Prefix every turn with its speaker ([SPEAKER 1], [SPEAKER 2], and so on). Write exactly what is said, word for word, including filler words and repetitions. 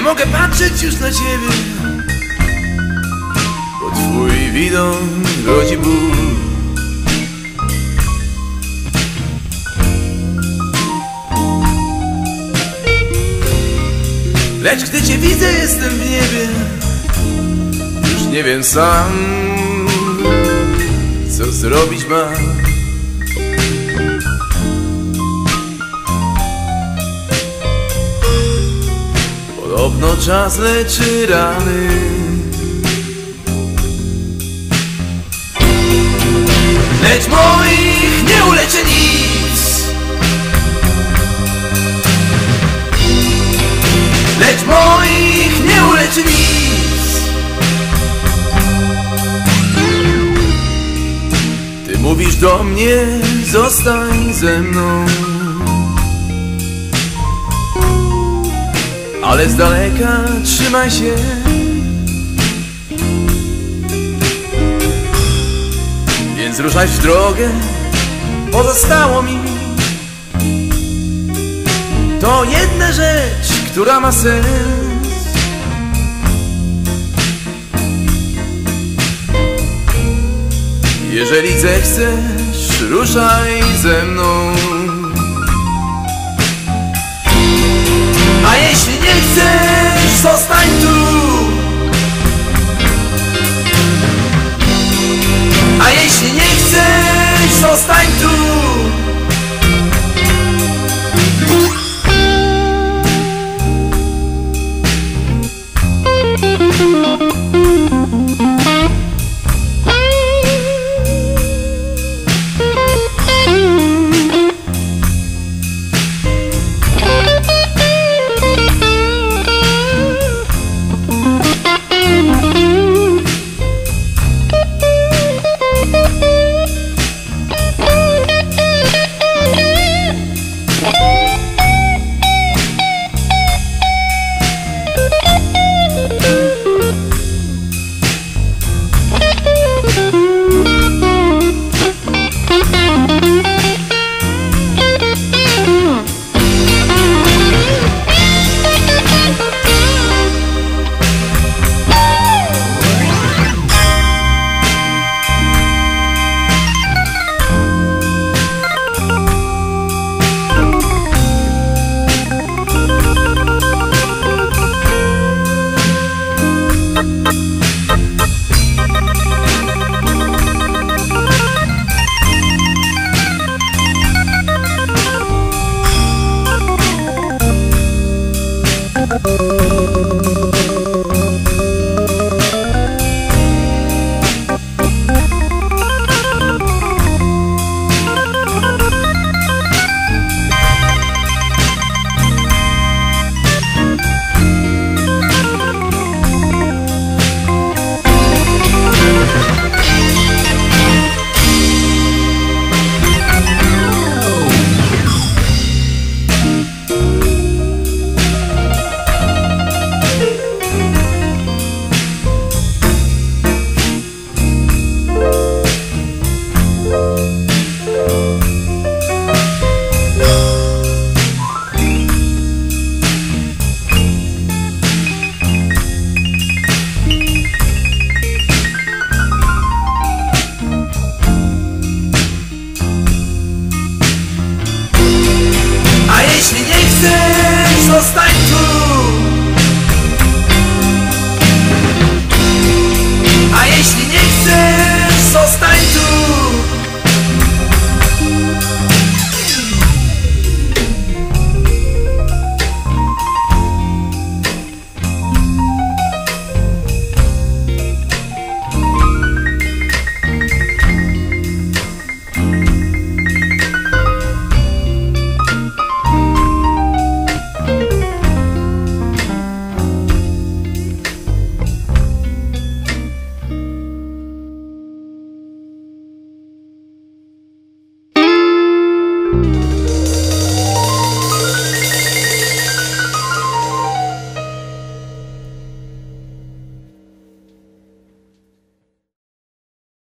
[SPEAKER 1] mogę patrzeć już na ciebie, bo twój widok rodzi ból. Lecz gdy cię widzę, jestem w niebie. Już nie wiem sam, co zrobić mam. Podobno czas leczy rany, lecz moich nie uleczy nic. Lecz moich nie uleczy nic. Ty mówisz do mnie, zostań ze mną, ale z daleka trzymaj się. Więc ruszaj w drogę, pozostało mi to jedna rzecz, która ma sens. Jeżeli zechcesz, ruszaj ze mną, a jeśli nie chcesz, zostań tu.